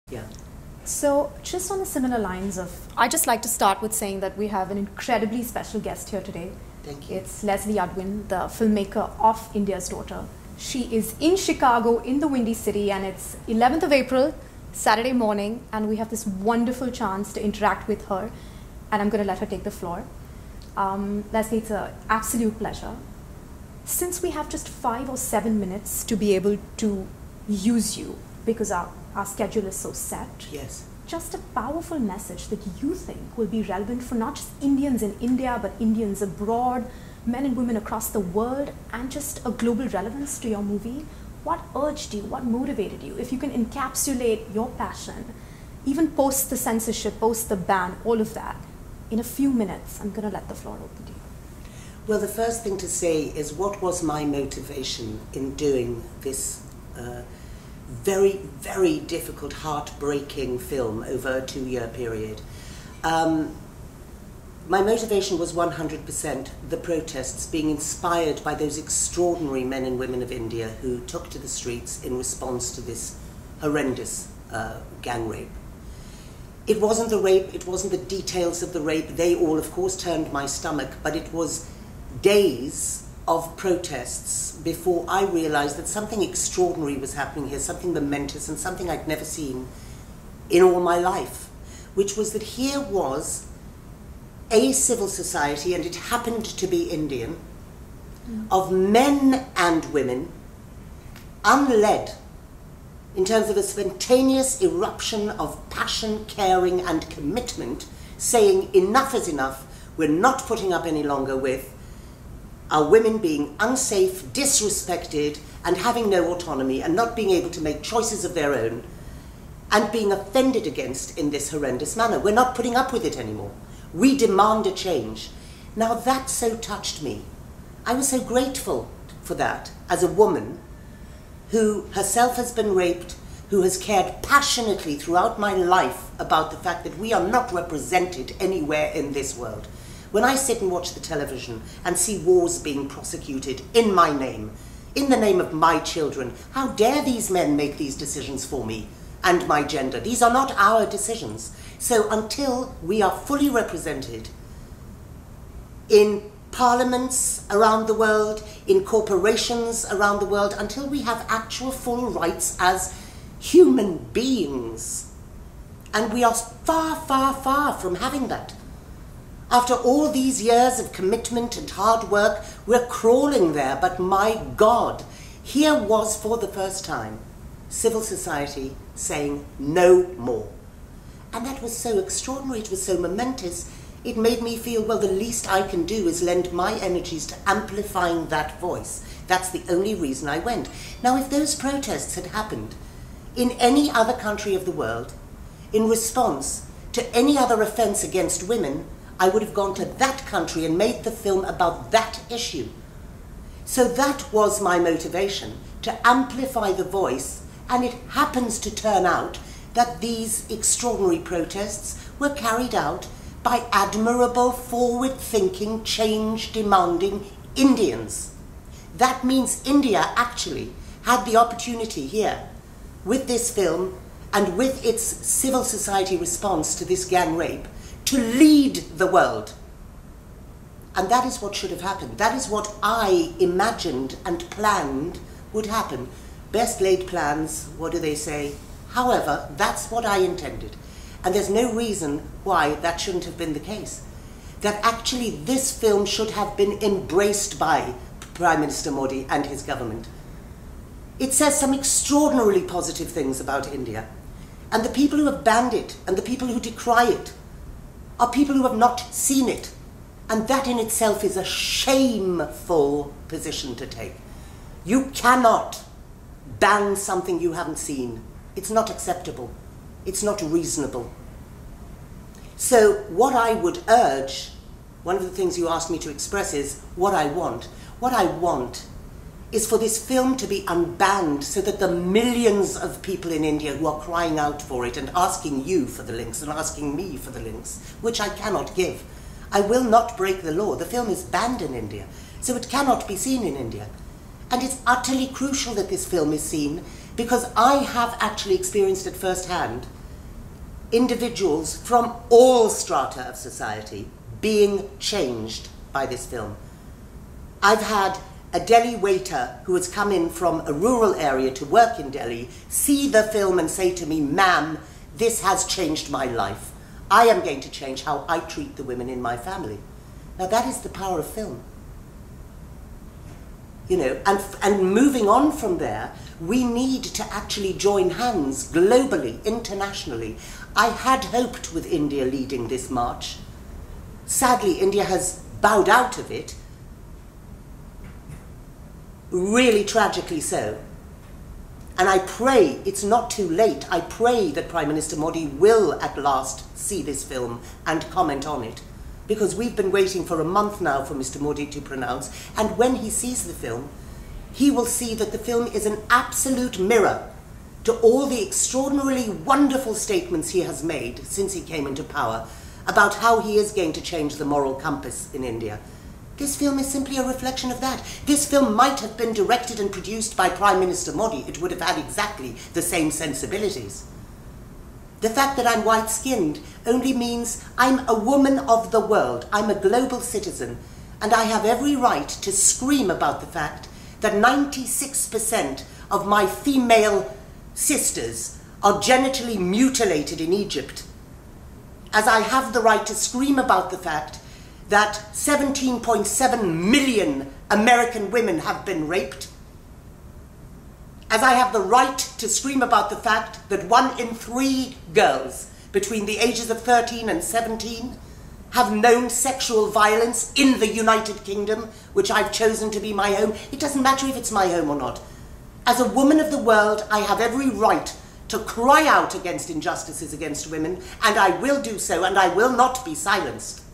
Yeah. So, just on the similar lines of, I'd just like to start with saying that we have an incredibly special guest here today. Thank you. It's Leslie Udwin, the filmmaker of India's Daughter. She is in Chicago, in the Windy City, and it's 11th of April, Saturday morning, and we have this wonderful chance to interact with her, and I'm going to let her take the floor. Leslie, it's an absolute pleasure. Since we have just 5 or 7 minutes to be able to use you, because our schedule is so set. Yes. Just a powerful message that you think will be relevant for not just Indians in India, but Indians abroad, men and women across the world, and just a global relevance to your movie. What urged you? What motivated you? If you can encapsulate your passion, even post the censorship, post the ban, all of that, in a few minutes, I'm going to let the floor open to you. Well, the first thing to say is, what was my motivation in doing this very, very difficult, heartbreaking film over a 2-year period? My motivation was 100% the protests, being inspired by those extraordinary men and women of India who took to the streets in response to this horrendous gang rape. It wasn't the rape, it wasn't the details of the rape. They all, of course, turned my stomach, but it was days of protests before I realized that something extraordinary was happening here, something momentous and something I'd never seen in all my life, which was that here was a civil society, and it happened to be Indian, of men and women, unled, in terms of a spontaneous eruption of passion, caring and commitment, saying enough is enough, we're not putting up any longer with our women being unsafe, disrespected, and having no autonomy, and not being able to make choices of their own, and being offended against in this horrendous manner. We're not putting up with it anymore. We demand a change. Now that so touched me. I was so grateful for that as a woman who herself has been raped, who has cared passionately throughout my life about the fact that we are not represented anywhere in this world. When I sit and watch the television and see wars being prosecuted in my name, in the name of my children, how dare these men make these decisions for me and my gender? These are not our decisions. So until we are fully represented in parliaments around the world, in corporations around the world, until we have actual full rights as human beings, and we are far, far, far from having that. After all these years of commitment and hard work, we're crawling there, but my God, here was for the first time civil society saying no more. And that was so extraordinary, it was so momentous, it made me feel, well, the least I can do is lend my energies to amplifying that voice. That's the only reason I went. Now, if those protests had happened in any other country of the world, in response to any other offense against women, I would have gone to that country and made the film about that issue. So that was my motivation, to amplify the voice, and it happens to turn out that these extraordinary protests were carried out by admirable, forward-thinking, change-demanding Indians. That means India actually had the opportunity here, with this film and with its civil society response to this gang rape, to lead the world. And that is what should have happened. That is what I imagined and planned would happen. Best laid plans, what do they say? However, that's what I intended. And there's no reason why that shouldn't have been the case. That actually this film should have been embraced by Prime Minister Modi and his government. It says some extraordinarily positive things about India. And the people who have banned it and the people who decry it are people who have not seen it. And that in itself is a shameful position to take. You cannot ban something you haven't seen. It's not acceptable. It's not reasonable. So what I would urge, one of the things you asked me to express is what I want. What I want is for this film to be unbanned so that the millions of people in India who are crying out for it and asking you for the links and asking me for the links, which I cannot give. I will not break the law. The film is banned in India, so it cannot be seen in India. And it's utterly crucial that this film is seen because I have actually experienced it firsthand individuals from all strata of society being changed by this film. I've had a Delhi waiter who has come in from a rural area to work in Delhi see the film and say to me, "Ma'am, this has changed my life. I am going to change how I treat the women in my family." Now that is the power of film. You know, and moving on from there, we need to actually join hands globally, internationally. I had hoped with India leading this march. Sadly, India has bowed out of it, really tragically so. And I pray it's not too late. I pray that Prime Minister Modi will at last see this film and comment on it, because we've been waiting for a month now for Mr. Modi to pronounce, and when he sees the film, he will see that the film is an absolute mirror to all the extraordinarily wonderful statements he has made since he came into power about how he is going to change the moral compass in India. This film is simply a reflection of that. This film might have been directed and produced by Prime Minister Modi. It would have had exactly the same sensibilities. The fact that I'm white-skinned only means I'm a woman of the world. I'm a global citizen, and I have every right to scream about the fact that 96% of my female sisters are genitally mutilated in Egypt, as I have the right to scream about the fact that 17.7 million American women have been raped, as I have the right to scream about the fact that 1 in 3 girls between the ages of 13 and 17 have known sexual violence in the United Kingdom, which I've chosen to be my home. It doesn't matter if it's my home or not. As a woman of the world, I have every right to cry out against injustices against women, and I will do so, and I will not be silenced.